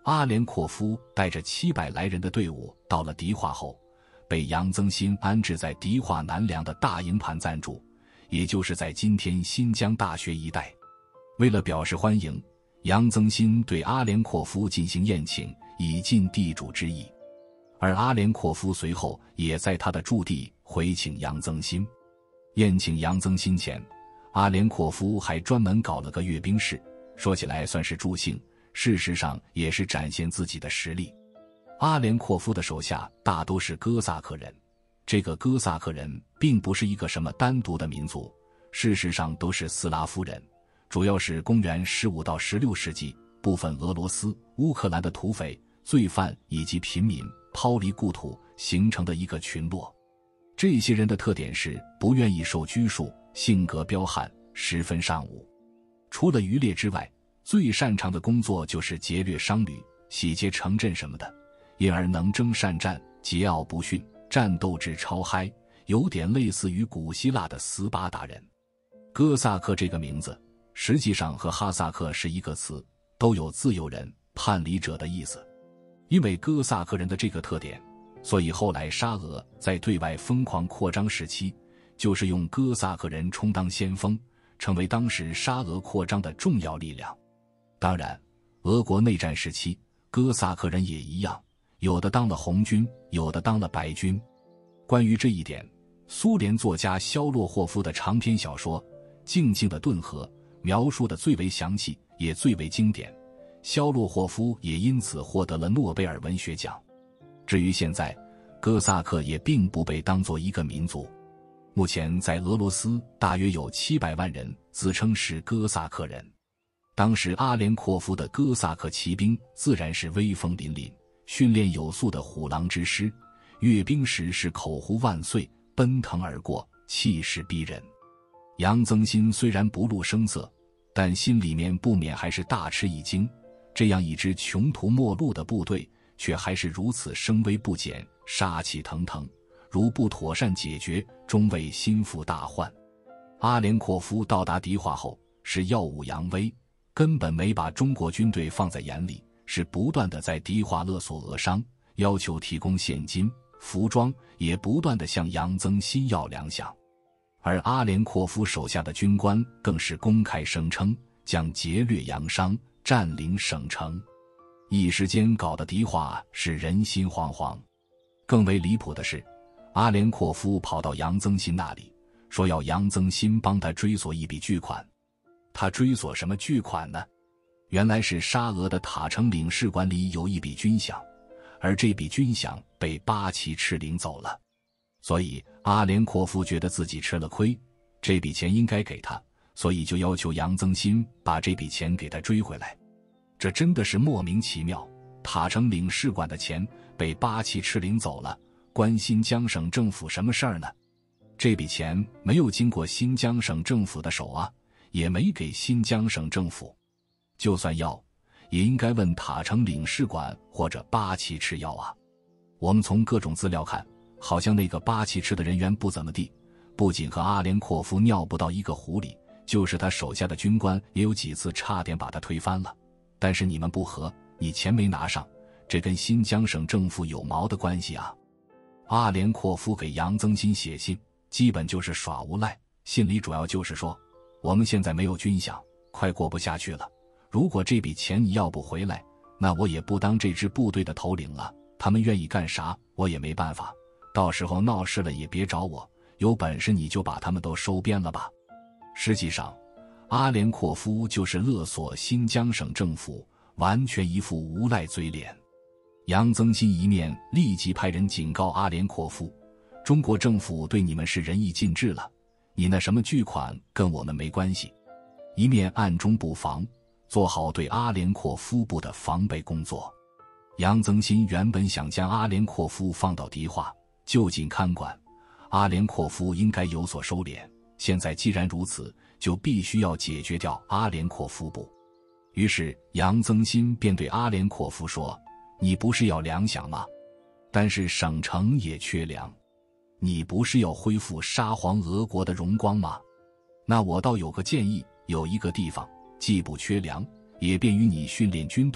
阿连阔夫带着700来人的队伍到了迪化后，被杨增新安置在迪化南梁的大营盘暂住，也就是在今天新疆大学一带。为了表示欢迎，杨增新对阿连阔夫进行宴请，以尽地主之谊。而阿连阔夫随后也在他的驻地回请杨增新。宴请杨增新前，阿连阔夫还专门搞了个阅兵式，说起来算是助兴，事实上也是展现自己的实力。阿连阔夫的手下大都是哥萨克人，这个哥萨克人并不是一个什么单独的民族，事实上都是斯拉夫人，主要是公元15到16世纪部分俄罗斯、乌克兰的土匪、罪犯以及平民抛离故土形成的一个群落。这些人的特点是不愿意受拘束，性格彪悍，十分尚武。除了渔猎之外，最擅长的工作就是劫掠商旅、洗劫城镇什么的，因而能征善战，桀骜不驯，战斗志超嗨，有点类似于古希腊的斯巴达人。哥萨克这个名字实际上和哈萨克是一个词，都有自由人、叛离者的意思。因为哥萨克人的这个特点，所以后来沙俄在对外疯狂扩张时期，就是用哥萨克人充当先锋，成为当时沙俄扩张的重要力量。当然，俄国内战时期，哥萨克人也一样，有的当了红军，有的当了白军。关于这一点，苏联作家肖洛霍夫的长篇小说《静静的顿河》描述的最为详细，也最为经典。肖洛霍夫也因此获得了诺贝尔文学奖。至于现在，哥萨克也并不被当作一个民族。目前在俄罗斯大约有700万人自称是哥萨克人。当时阿连阔夫的哥萨克骑兵自然是威风凛凛，训练有素的虎狼之师，阅兵时是口呼万岁，奔腾而过，气势逼人。杨增新虽然不露声色，但心里面不免还是大吃一惊，这样一支穷途末路的部队却还是如此声威不减，杀气腾腾，如不妥善解决，终为心腹大患。阿连阔夫到达迪化后是耀武扬威，根本没把中国军队放在眼里，是不断地在迪化勒索俄商，要求提供现金、服装，也不断地向杨增新要粮饷。而阿连阔夫手下的军官更是公开声称将劫掠洋商，占领省城，一时间搞得迪化是人心惶惶。更为离谱的是，阿连阔夫跑到杨增新那里，说要杨增新帮他追索一笔巨款。他追索什么巨款呢？原来是沙俄的塔城领事馆里有一笔军饷，而这笔军饷被八旗赤领走了。所以阿连阔夫觉得自己吃了亏，这笔钱应该给他，所以就要求杨增新把这笔钱给他追回来。这真的是莫名其妙，塔城领事馆的钱被八旗赤领走了，关新疆省政府什么事儿呢？这笔钱没有经过新疆省政府的手啊，也没给新疆省政府。就算要，也应该问塔城领事馆或者八旗赤要啊。我们从各种资料看，好像那个八旗赤的人员不怎么地，不仅和阿连阔夫尿不到一个壶里，就是他手下的军官也有几次差点把他推翻了。但是你们不和，你钱没拿上，这跟新疆省政府有毛的关系啊？阿连阔夫给杨增新写信，基本就是耍无赖，信里主要就是说，我们现在没有军饷，快过不下去了，如果这笔钱你要不回来，那我也不当这支部队的头领了，他们愿意干啥我也没办法，到时候闹事了也别找我，有本事你就把他们都收编了吧。实际上阿连阔夫就是勒索新疆省政府，完全一副无赖嘴脸。杨增新一面立即派人警告阿连阔夫，中国政府对你们是仁义尽致了，你那什么巨款跟我们没关系，一面暗中布防，做好对阿连阔夫部的防备工作。杨增新原本想将阿连阔夫放到迪化就近看管，阿连阔夫应该有所收敛，现在既然如此，就必须要解决掉阿连阔夫部。于是杨增新便对阿连阔夫说，你不是要粮饷吗？但是省城也缺粮，你不是要恢复沙皇俄国的荣光吗？那我倒有个建议，有一个地方既不缺粮，也便于你训练军队，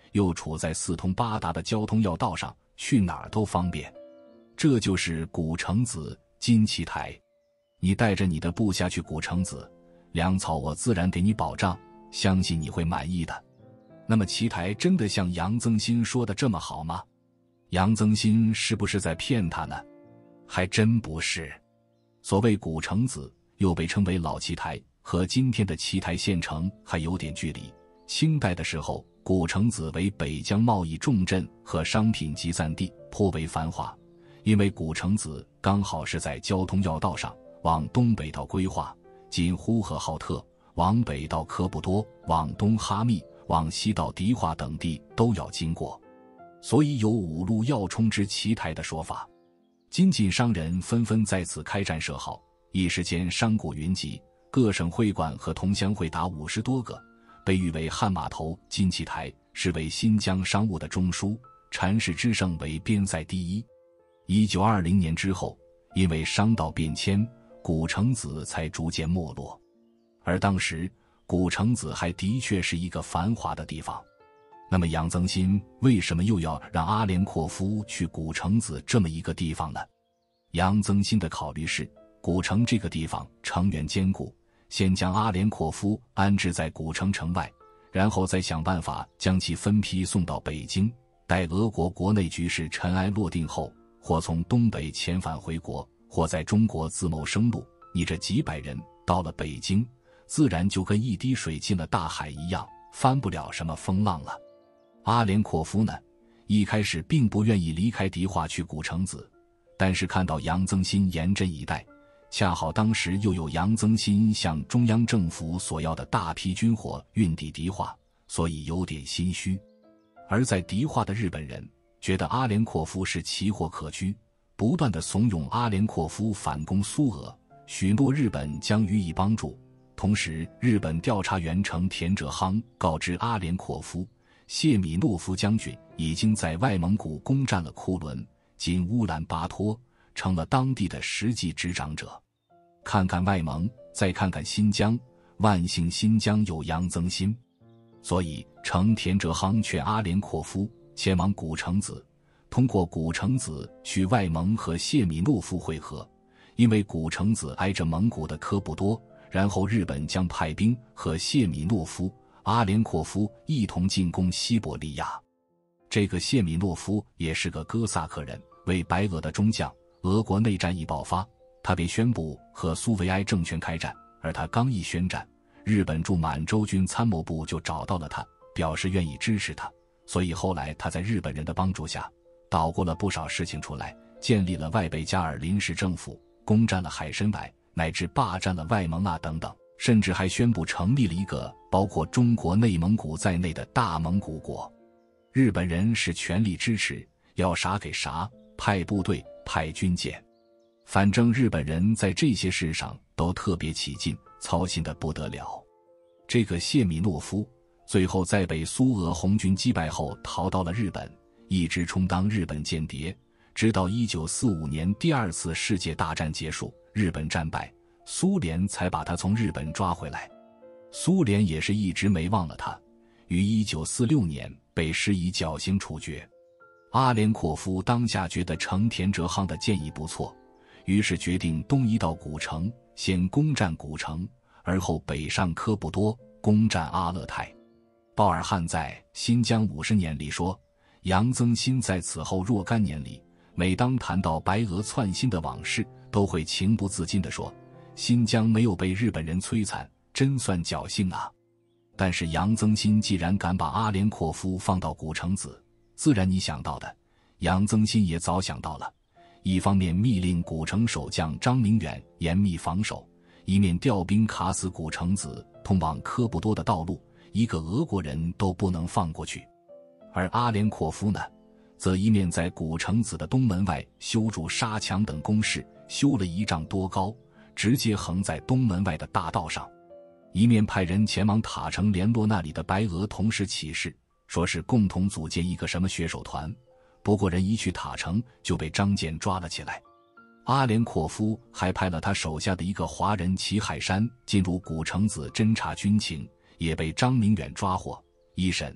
又处在四通八达的交通要道上，去哪儿都方便。这就是古城子金奇台。你带着你的部下去古城子，粮草我自然给你保障，相信你会满意的。那么奇台真的像杨增新说的这么好吗？杨增新是不是在骗他呢？还真不是。所谓古城子，又被称为老奇台，和今天的奇台县城还有点距离。清代的时候，古城子为北疆贸易重镇和商品集散地，颇为繁华。因为古城子刚好是在交通要道上，往东北道规划，经呼和浩特，往北到科布多，往东哈密，往西到迪化等地都要经过，所以有五路要冲之奇台的说法。金晋商人纷纷在此开战设号，一时间商贾云集，各省会馆和同乡会达50多个，被誉为汉码头金奇台，是为新疆商务的中枢，禅氏之盛为边塞第一。1920年之后，因为商道变迁，古城子才逐渐没落。而当时古城子还的确是一个繁华的地方。那么杨增新为什么又要让阿连阔夫去古城子这么一个地方呢？杨增新的考虑是，古城这个地方城垣坚固，先将阿连阔夫安置在古城城外，然后再想办法将其分批送到北京，待俄国国内局势尘埃落定后，或从东北遣返回国，或在中国自谋生路。你这几百人到了北京，自然就跟一滴水进了大海一样，翻不了什么风浪了。阿连阔夫呢，一开始并不愿意离开迪化去古城子，但是看到杨增新严阵以待，恰好当时又有杨增新向中央政府索要的大批军火运抵迪化，所以有点心虚。而在迪化的日本人觉得阿连阔夫是奇货可居，不断地怂恿阿连阔夫反攻苏俄，许诺日本将予以帮助。同时日本调查员成田哲夯告知阿连阔夫，谢米诺夫将军已经在外蒙古攻占了库伦，今乌兰巴托，成了当地的实际执掌者。看看外蒙，再看看新疆，万幸新疆有杨增新。所以成田哲夯劝阿连阔夫前往古城子，通过古城子去外蒙和谢米诺夫会合，因为古城子挨着蒙古的科布多，然后日本将派兵和谢米诺夫、阿连阔夫一同进攻西伯利亚。这个谢米诺夫也是个哥萨克人，为白俄的中将。俄国内战一爆发，他便宣布和苏维埃政权开战，而他刚一宣战，日本驻满洲军参谋部就找到了他，表示愿意支持他。所以后来他在日本人的帮助下捣鼓了不少事情出来，建立了外贝加尔临时政府，攻占了海参崴，乃至霸占了外蒙啊等等，甚至还宣布成立了一个包括中国内蒙古在内的大蒙古国。日本人是全力支持，要啥给啥，派部队派军舰，反正日本人在这些事上都特别起劲，操心得不得了。这个谢米诺夫最后在被苏俄红军击败后逃到了日本，一直充当日本间谍，直到1945年第二次世界大战结束，日本战败，苏联才把他从日本抓回来。苏联也是一直没忘了他，于1946年被施以绞刑处决。阿连阔夫当下觉得成田哲夯的建议不错，于是决定东移到古城，先攻占古城，而后北上科布多，攻占阿勒泰。鲍尔汉在《新疆50年》里说，杨增新在此后若干年里，每当谈到白俄窜新的往事，都会情不自禁地说，新疆没有被日本人摧残，真算侥幸啊。但是杨增新既然敢把阿连阔夫放到古城子，自然你想到的，杨增新也早想到了。一方面密令古城守将张明远严密防守，一面调兵卡死古城子通往科布多的道路，一个俄国人都不能放过去。而阿连阔夫呢，则一面在古城子的东门外修筑沙墙等工事，修了1丈多高，直接横在东门外的大道上，一面派人前往塔城联络那里的白俄同时起事，说是共同组建一个什么血手团。不过人一去塔城就被张健抓了起来。阿连阔夫还派了他手下的一个华人齐海山进入古城子侦察军情，也被张明远抓获。一审，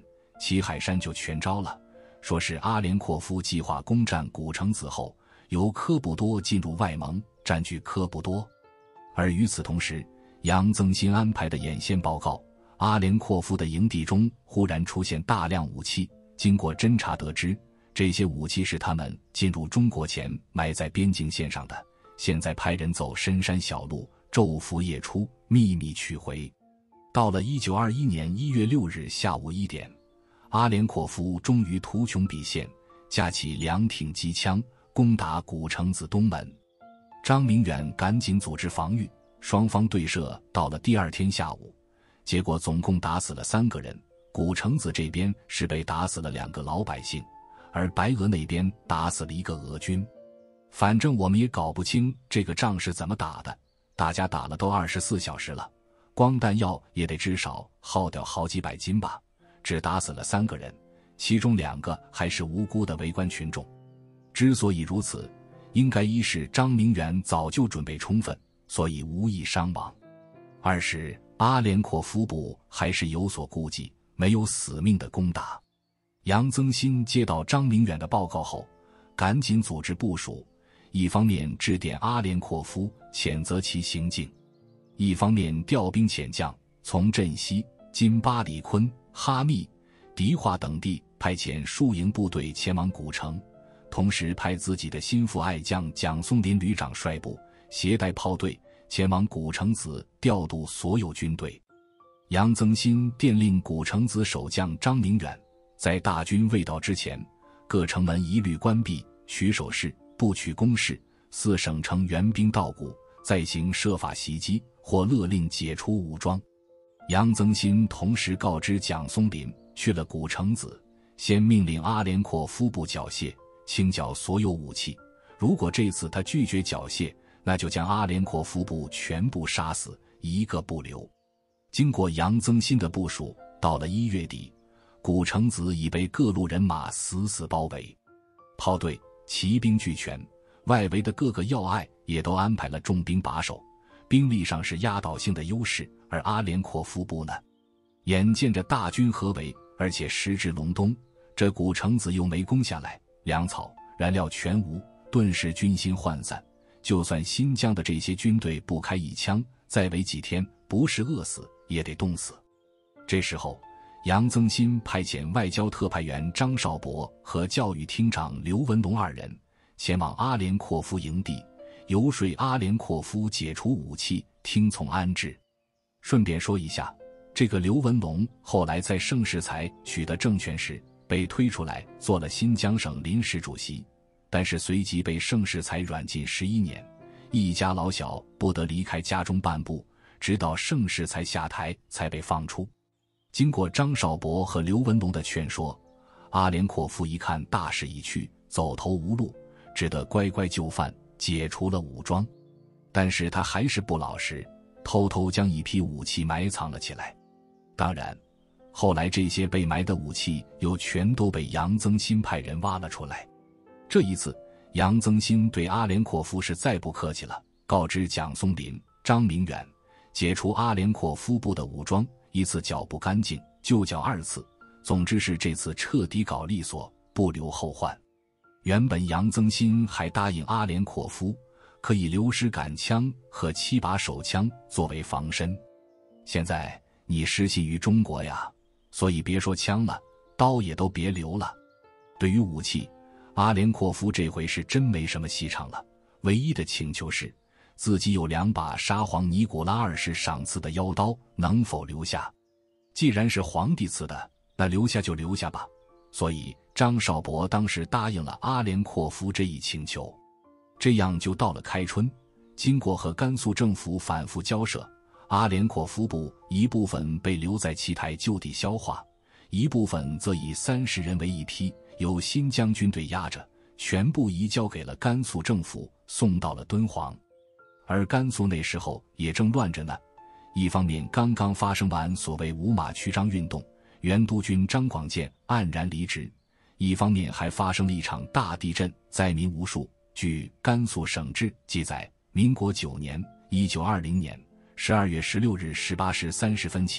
齐海山就全招了，说是阿连阔夫计划攻占古城子后，由科布多进入外蒙，占据科布多。而与此同时，杨增新安排的眼线报告，阿连阔夫的营地中忽然出现大量武器，经过侦查得知，这些武器是他们进入中国前埋在边境线上的，现在派人走深山小路，昼伏夜出，秘密取回。到了1921年1月6日下午1点，阿连阔夫终于图穷匕现，架起2挺机枪，攻打古城子东门。张明远赶紧组织防御，双方对射到了第二天下午，结果总共打死了3个人。古城子这边是被打死了2个老百姓，而白俄那边打死了1个俄军。反正我们也搞不清这个仗是怎么打的，大家打了都24小时了，光弹药也得至少耗掉好几百斤吧，只打死了3个人，其中2个还是无辜的围观群众。之所以如此，应该一是张明远早就准备充分，所以无意伤亡；二是阿连阔夫部还是有所顾忌，没有死命的攻打。杨增新接到张明远的报告后，赶紧组织部署，一方面致电阿连阔夫谴责其行径，一方面调兵遣将，从镇西、金巴里坤、哈密、迪化等地派遣数营部队前往古城，同时派自己的心腹爱将蒋松林旅长率部，携带炮队前往古城子调度所有军队。杨增新电令古城子守将张明远，在大军未到之前，各城门一律关闭，取守势，不取攻势，4省城援兵到古，再行设法袭击，或勒令解除武装。杨增新同时告知蒋松林，去了古城子，先命令阿连阔夫部缴械，清缴所有武器，如果这次他拒绝缴械，那就将阿连阔夫部全部杀死，一个不留。经过杨增新的部署，到了1月底，古城子已被各路人马死死包围，炮队、骑兵俱全，外围的各个要隘也都安排了重兵把守，兵力上是压倒性的优势。而阿连阔夫部呢，眼见着大军合围，而且时至隆冬，这古城子又没攻下来，粮草、燃料全无，顿时军心涣散。就算新疆的这些军队不开一枪，再围几天，不是饿死也得冻死。这时候，杨增新派遣外交特派员张少博和教育厅长刘文龙2人前往阿连阔夫营地，游说阿连阔夫解除武器，听从安置。顺便说一下，这个刘文龙后来在盛世才取得政权时被推出来做了新疆省临时主席，但是随即被盛世才软禁11年，一家老小不得离开家中半步，直到盛世才下台才被放出。经过张少博和刘文龙的劝说，阿连阔夫一看大势已去，走投无路，只得乖乖就范，解除了武装。但是他还是不老实，偷偷将一批武器埋藏了起来。当然，后来这些被埋的武器又全都被杨增新派人挖了出来。这一次，杨增新对阿连阔夫是再不客气了，告知蒋松林、张明远，解除阿连阔夫部的武装，一次剿不干净，就剿2次，总之是这次彻底搞利索，不留后患。原本杨增新还答应阿连阔夫可以留10杆枪和7把手枪作为防身，现在你失信于中国呀，所以别说枪了，刀也都别留了。对于武器，阿连阔夫这回是真没什么戏唱了，唯一的请求是自己有2把沙皇尼古拉2世赏赐的腰刀，能否留下？既然是皇帝赐的，那留下就留下吧。所以张少博当时答应了阿连阔夫这一请求。这样就到了开春，经过和甘肃政府反复交涉，阿连阔夫部一部分被留在奇台就地消化，一部分则以30人为一批，由新疆军队压着，全部移交给了甘肃政府，送到了敦煌。而甘肃那时候也正乱着呢，一方面刚刚发生完所谓五马驱张运动，原督军张广建黯然离职，一方面还发生了一场大地震，灾民无数。据甘肃省志记载，民国9年（1920年）12月16日18时30分起，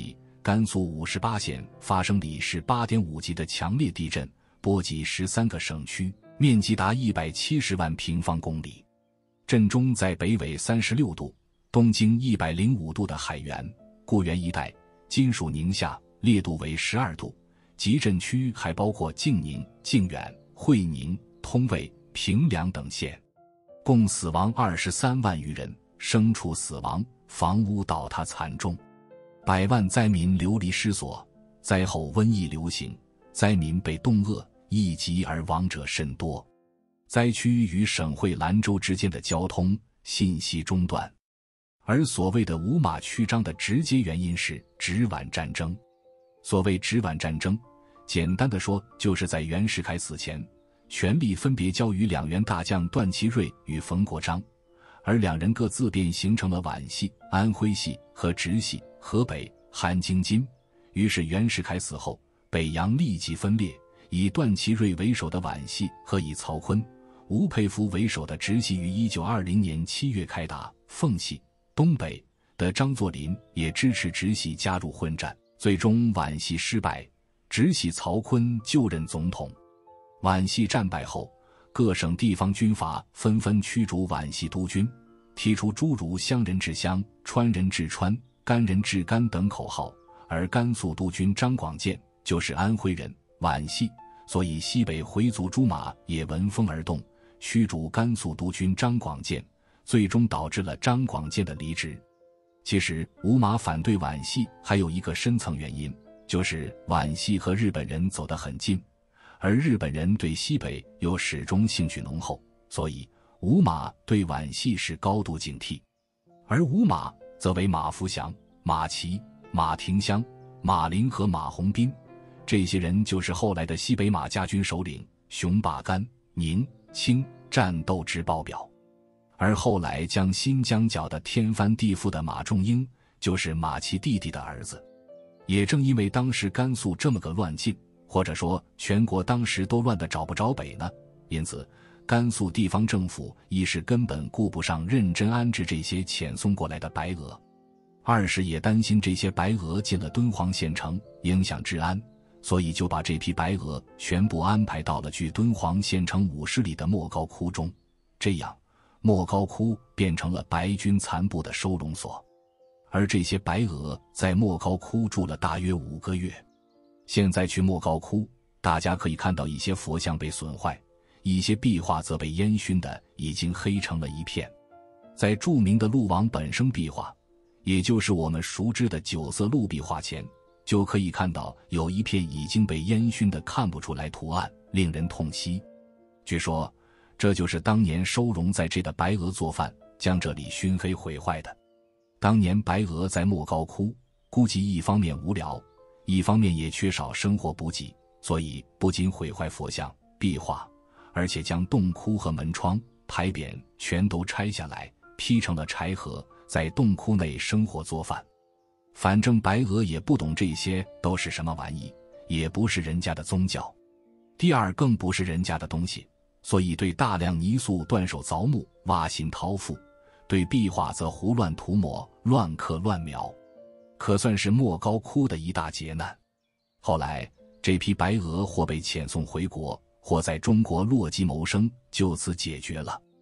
甘肃58县发生里氏 8.5 级的强烈地震，波及13个省区，面积达170万平方公里。震中在北纬36度、东经105度的海原、固原一带，金属宁夏，烈度为12度。集震区还包括晋宁、靖远、会宁、通渭、平凉等县，共死亡23万余人，牲畜死亡，房屋倒塌惨重，百万灾民流离失所。灾后瘟疫流行，灾民被冻饿，疫疾而亡者甚多。灾区与省会兰州之间的交通、信息中断。而所谓的五马曲张的直接原因是直皖战争。所谓直皖战争，简单的说，就是在袁世凯死前，权力分别交于两员大将段祺瑞与冯国璋，而两人各自便形成了皖系、安徽系和直系，河北、汉京津。于是袁世凯死后，北洋立即分裂，以段祺瑞为首的皖系和以曹锟、吴佩孚为首的直系于1920年7月开打。奉系、东北的张作霖也支持直系加入混战，最终皖系失败，直系曹锟就任总统。皖系战败后，各省地方军阀纷纷驱逐皖系督军，提出诸如湘人治湘、川人治川、甘人治甘等口号。而甘肃督军张广建就是安徽人，皖系，所以西北回族朱马也闻风而动，驱逐甘肃督军张广建，最终导致了张广建的离职。其实吴马反对皖系还有一个深层原因，就是皖系和日本人走得很近，而日本人对西北又始终兴趣浓厚，所以吴马对皖系是高度警惕。而吴马则为马福祥、马齐、马廷香、马林和马鸿宾，这些人就是后来的西北马家军首领，雄霸甘、宁、清战斗之报表。而后来将新疆搅得天翻地覆的马仲英，就是马齐弟弟的儿子。也正因为当时甘肃这么个乱境，或者说全国当时都乱得找不着北呢，因此甘肃地方政府一是根本顾不上认真安置这些遣送过来的白俄，二是也担心这些白俄进了敦煌县城影响治安，所以就把这批白俄全部安排到了距敦煌县城50里的莫高窟中。这样莫高窟变成了白军残部的收容所，而这些白俄在莫高窟住了大约5个月。现在去莫高窟，大家可以看到一些佛像被损坏，一些壁画则被烟熏的已经黑成了一片。在著名的陆王本生壁画，也就是我们熟知的9色陆壁画前，就可以看到有一片已经被烟熏的看不出来图案，令人痛惜。据说这就是当年收容在这的白俄做饭，将这里熏黑毁坏的。当年白俄在莫高窟，估计一方面无聊，一方面也缺少生活补给，所以不仅毁坏佛像、壁画，而且将洞窟和门窗、牌匾全都拆下来，劈成了柴禾，在洞窟内生活做饭。反正白俄也不懂这些都是什么玩意，也不是人家的宗教，第二更不是人家的东西，所以对大量泥塑断手凿墓，挖心掏腹，对壁画则胡乱涂抹，乱刻乱描，可算是莫高窟的一大劫难。后来这批白俄或被遣送回国，或在中国落籍谋生，就此解决了。